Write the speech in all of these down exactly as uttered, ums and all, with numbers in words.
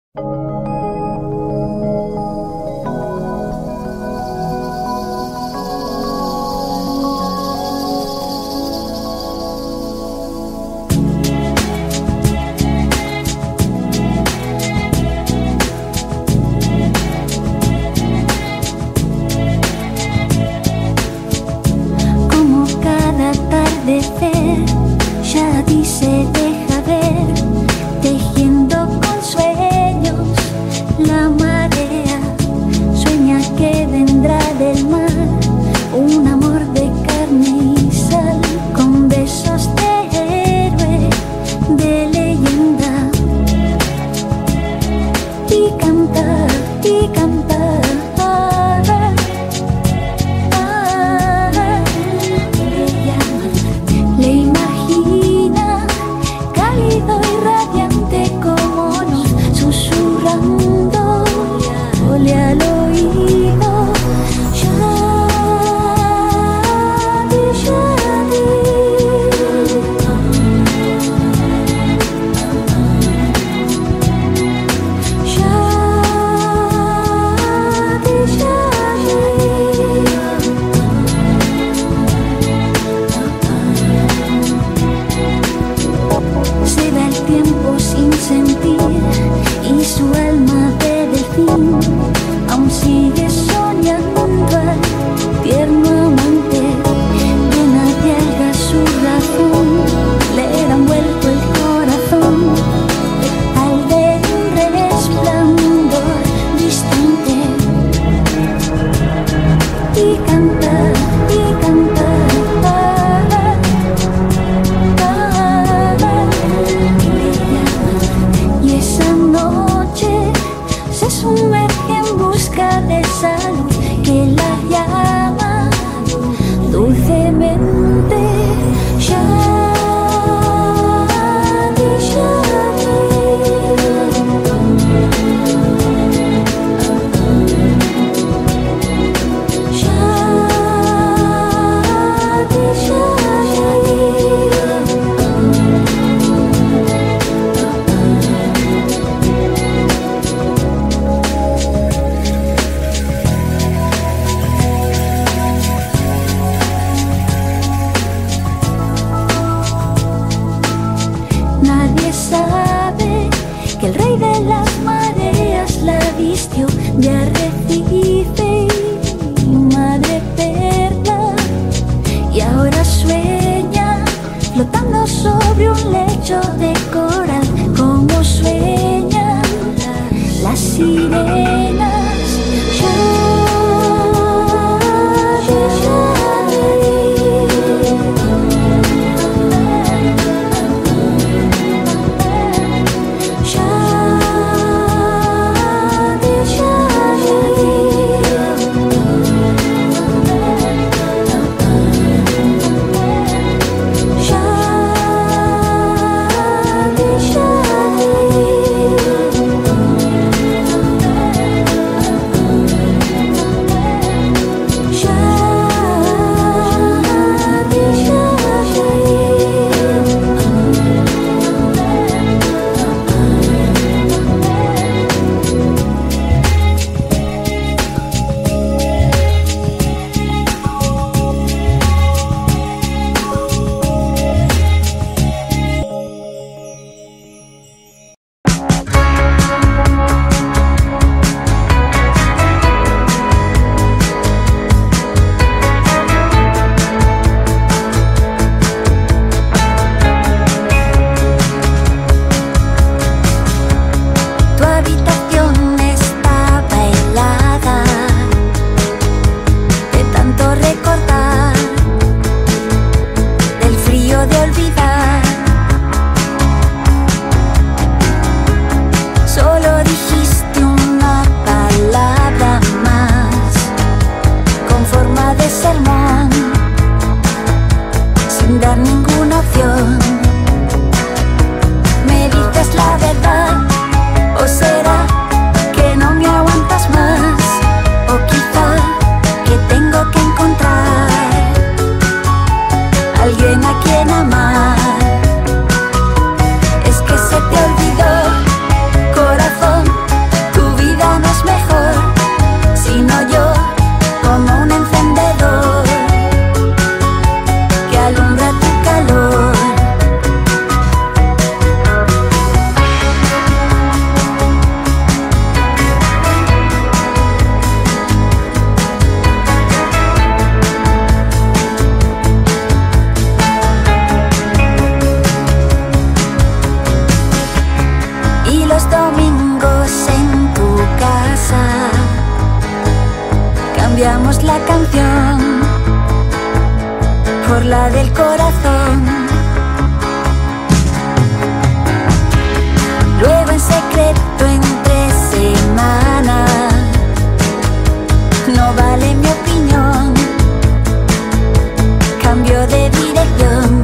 Como cada atardecer, Shadi se deja ver, tejiendo con sueños la marea. Sueña que vendrá del mar un amor de carne y sal, con besos de héroe, de leyenda. Y canta, y canta. Le imagina cálido y radiante como luz, susurrando le al oído. Shadi, Shadi. Shadi, Shadi. Se va el tiempo sin sentir y su alma de delfín aún sigue soñando al tierno amante. Que nadie haga su razón, le dan vuelto el corazón al ver un resplandor distante. Y canta, y canta. Y esa noche se sumerge en busca de esa luz que la llama dulcemente. Shadi, Shadi. Shadi, Shadi. Nadie sabe que el rey de las mareas la vistió de arrecife y madre perla, y ahora sueña flotando sobre un lecho de coral, como sueñan las sirenas. Shadi, Shadi. Shadi, Shadi. Shadi, Shadi. domingos en tu casa. Cambiamos la canción por la del corazón. Luego en secreto entre semana, no vale mi opinión, cambio de dirección.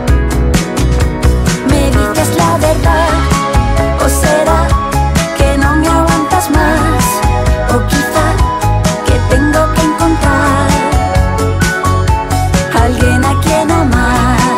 Me dices la verdad, o será que no me aguantas más, o quizá que tengo que encontrar alguien a quien amar.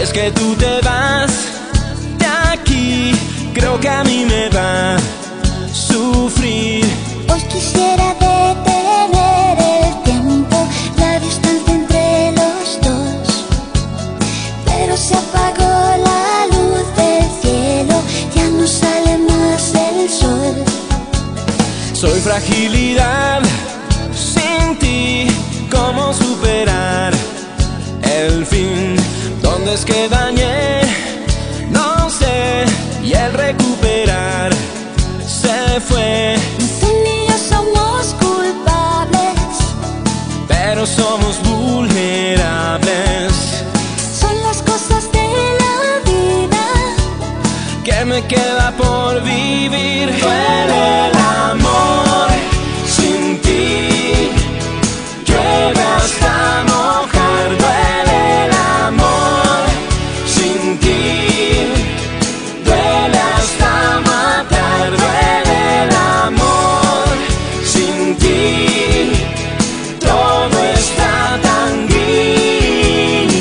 es que tú te vas de aquí, creo que a mí me va a sufrir. Hoy quisiera detener el tiempo, la distancia entre los dos, pero se apagó la luz del cielo, ya no sale más el sol. Soy fragilidad sin ti, ¿cómo superar el fin? ¿Dónde es que dañé? No sé, y el recuperar se fue. Tú ni yo somos culpables, pero somos vulnerables. son las cosas de la vida. ¿Qué me queda por vivir? Duele el amor sin ti, llueve hasta mojar. Duele el amor sin ti, duele hasta matar. Duele el amor sin ti, todo está tan gris.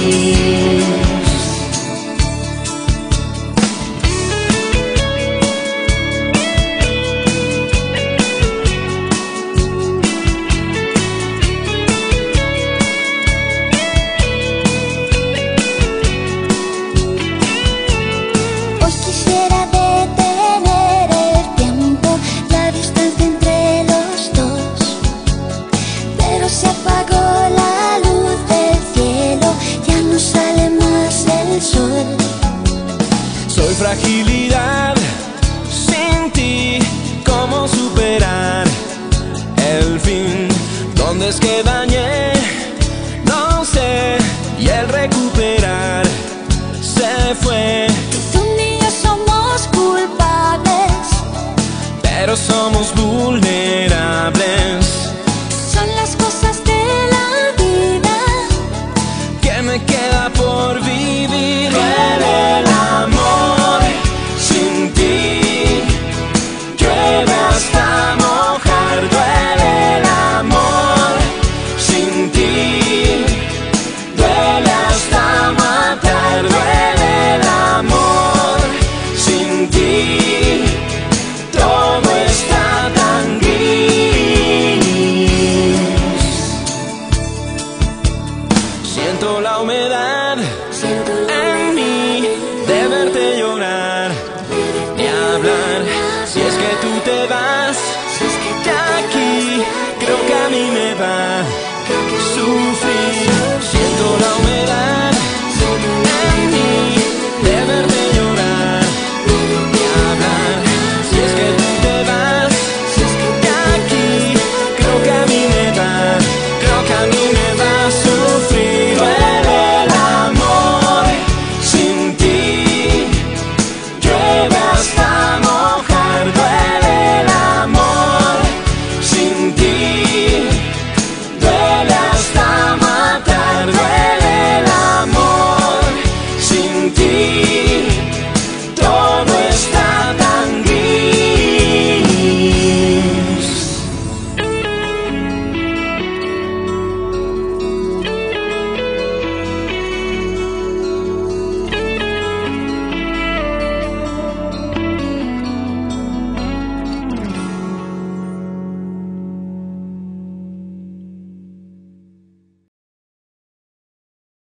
Hoy quisiera detener el tiempo, la distancia entre los dos, pero se apagó la luz del cielo, ya no sale más el sol. Soy fragilidad sin ti, ¿cómo superar el fin? ¿Dónde es que dañé? No sé, y el recuperar se fue. Tú ni yo somos culpables, Pero somos vulnerables. son las cosas de la vida. ¿Qué me queda por vivir? Duele el amor sin ti, llueve hasta mojar. Duele el amor sin ti, duele hasta matar. Duele el amor sin ti, todo está tan gris. Siento la humedad Siento la en mí de verte llorar, de hablar. Si es que tú te vas si es que de aquí, creo que a mí me va a sufrir.